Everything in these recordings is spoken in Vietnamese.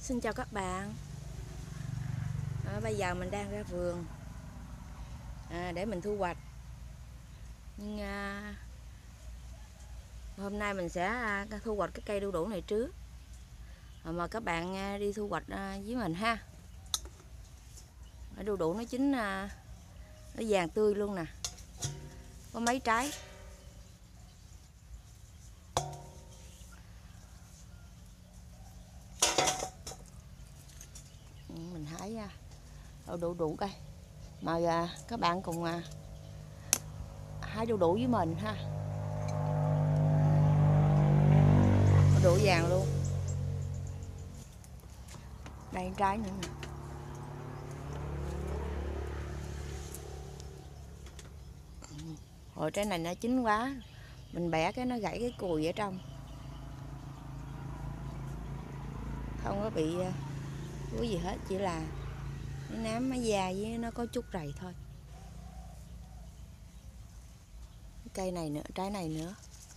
Xin chào các bạn. Bây giờ mình đang ra vườn để mình thu hoạch. Nhưng hôm nay mình sẽ thu hoạch cái cây đu đủ này trước. Mời các bạn đi thu hoạch với mình ha. Đu đủ nó chín, nó vàng tươi luôn nè. Có mấy trái. Mình hái đu đủ cây. Mời các bạn cùng hái đu đủ với mình ha. Đu đủ vàng luôn. Đây trái nữa nè. Hồi trái này nó chín quá, mình bẻ cái nó gãy cái cùi ở trong, không có bị cái gì hết, chỉ là cái nám cái da với nó có chút rầy thôi. Cây này nữa, trái này nữa.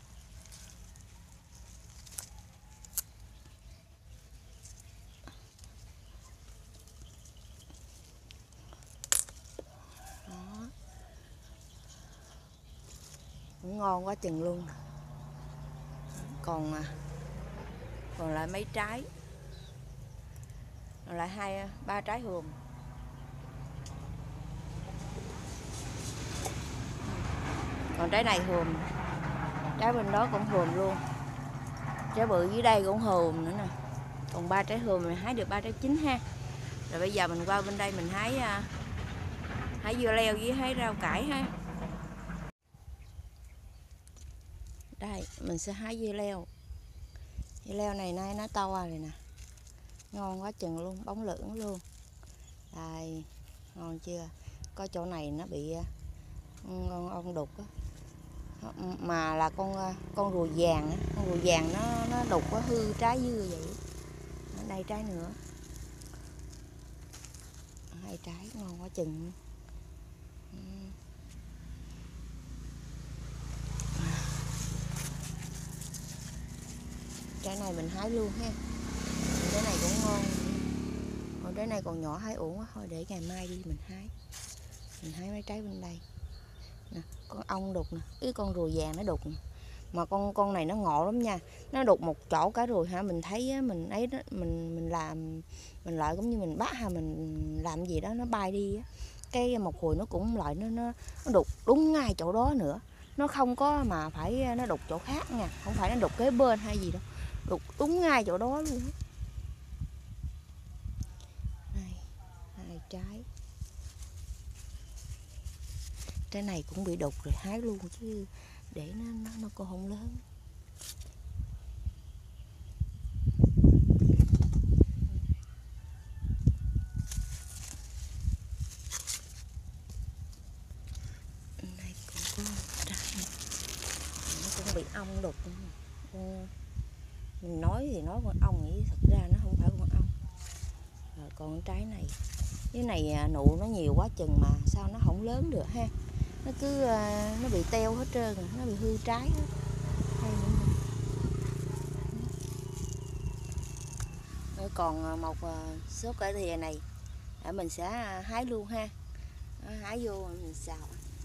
Đó. Cũng ngon quá chừng luôn. Còn lại mấy trái, còn lại 2-3 trái hùm. Còn trái này hùm, trái bên đó cũng hùm luôn, trái bự dưới đây cũng hùm nữa nè. Còn 3 trái hùm mình hái được 3 trái chín ha. Rồi bây giờ mình qua bên đây mình hái dưa leo với hái rau cải ha. Đây mình sẽ hái dưa leo. Dưa leo này nay nó to rồi nè, ngon quá chừng luôn, bóng lưỡng luôn. Đây, ngon chưa? Có chỗ này nó bị con ong đục á, mà là con rùa vàng á. Con rùa vàng nó đục có hư trái dưa vậy. Ở đây trái nữa, 2 trái ngon quá chừng. Trái này mình hái luôn ha. Trái này cũng ngon. Còn trái này còn nhỏ hái uổng quá, thôi để ngày mai đi mình hái. Mình hái mấy trái bên đây nè, con ong đục nè, cái con rùa vàng nó đục nè. Mà con này nó ngộ lắm nha, nó đục một chỗ cả rồi hả, mình thấy mình ấy đó, mình làm mình lại cũng như mình bắt ha, mình làm gì đó nó bay đi á, cái một hồi nó cũng lại nó đục đúng ngay chỗ đó nữa, nó không có mà phải nó đục chỗ khác nha, không phải nó đục kế bên hay gì đâu, đục đúng ngay chỗ đó luôn. Này, 2 trái. Trái này cũng bị đục rồi hái luôn chứ để nó còn không lớn. Này cũng có trái này, nó cũng bị ong đục. Mình nói thì nói con ong vậy, thật ra nó không phải con ong. Rồi còn trái này, cái này nụ nó nhiều quá chừng mà sao nó không lớn được ha, nó cứ nó bị teo hết trơn rồi, nó bị hư trái hết. Rồi còn một số cải thìa này để mình sẽ hái luôn ha. Hái vô mình xào.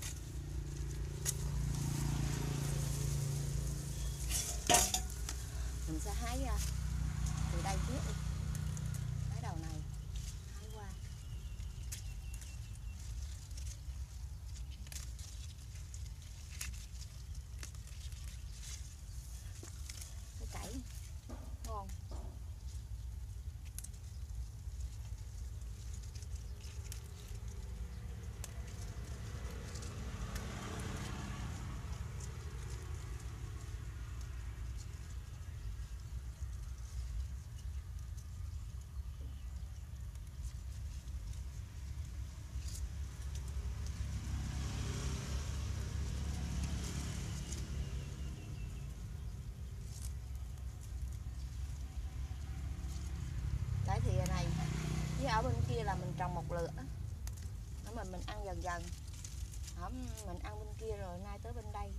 Mình sẽ hái từ đây trước đi. Hái đầu này, hái qua. Cái cải ngon. Cải thìa này với ở bên kia là mình trồng một lượt á, để mình ăn dần dần. Mình ăn bên kia rồi nay tới bên đây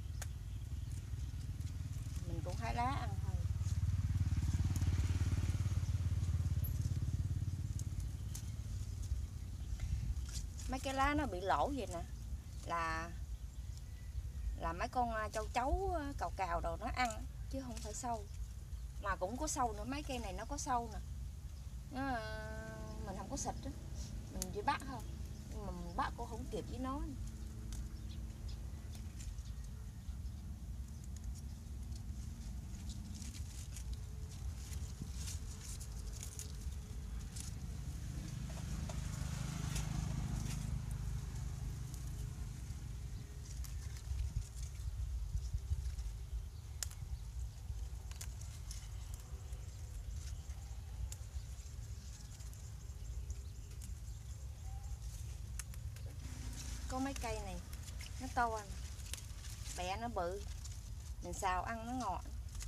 mình cũng hái lá ăn thôi. mấy cái lá nó bị lỗ vậy nè là mấy con châu chấu cào cào đồ nó ăn, chứ không phải sâu. Mà cũng có sâu nữa, mấy cây này nó có sâu nè. Mình không có xịt đó, mình chỉ bắt thôi, nhưng mà mình bắt cũng không kịp với nó. Có mấy cây này nó to, bẹ nó bự, mình xào ăn nó ngọt.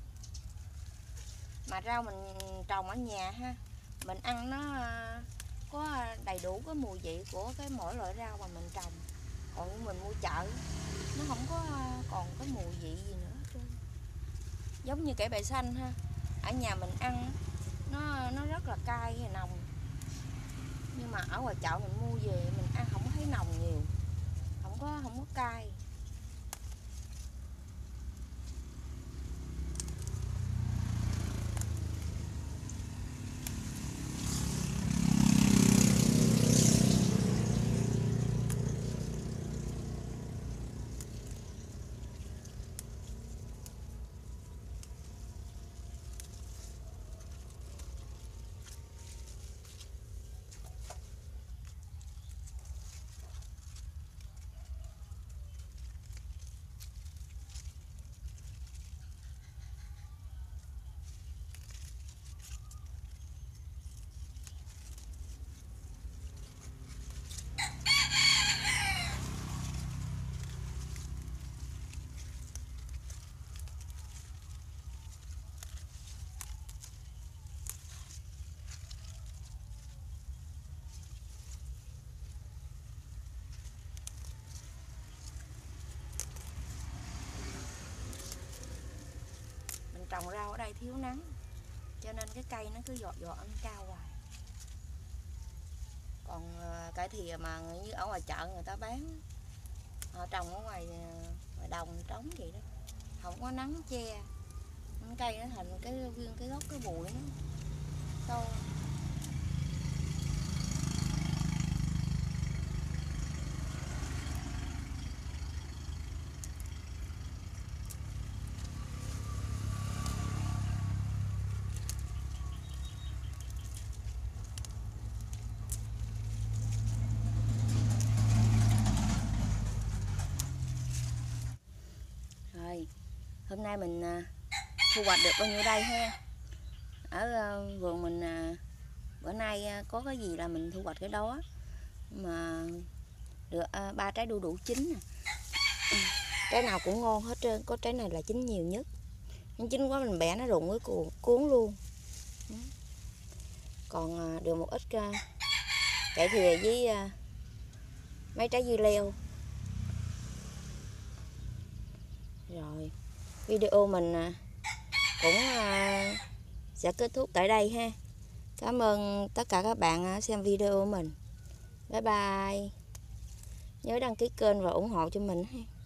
Mà rau mình trồng ở nhà ha, mình ăn nó có đầy đủ cái mùi vị của cái mỗi loại rau mà mình trồng. Còn mình mua chợ nó không có còn cái mùi vị gì nữa hết trơn. Giống như cải bẹ xanh ha, ở nhà mình ăn nó rất là cay và nồng, nhưng mà ở ngoài chợ mình mua về mình ăn không thấy nồng nhiều, không có cay. Trồng rau ở đây thiếu nắng, cho nên cái cây nó cứ giọt ăn cao hoài. Còn cải thìa mà như ở ngoài chợ người ta bán, họ trồng ở ngoài đồng trống vậy đó, không có nắng che, cây nó thành cái nguyên cái gốc cái bụi nó to. Hôm nay mình thu hoạch được bao nhiêu đây ha. Ở vườn mình bữa nay có cái gì là mình thu hoạch cái đó. Mà được 3 trái đu đủ chín nè. Trái nào cũng ngon hết trơn, có trái này là chín nhiều nhất. Nhưng chín quá mình bẻ nó rụng với cuốn luôn. Còn được một ít cải thìa với mấy trái dưa leo. Rồi video mình cũng sẽ kết thúc tại đây ha. Cảm ơn tất cả các bạn xem video của mình. Bye bye. Nhớ đăng ký kênh và ủng hộ cho mình ha.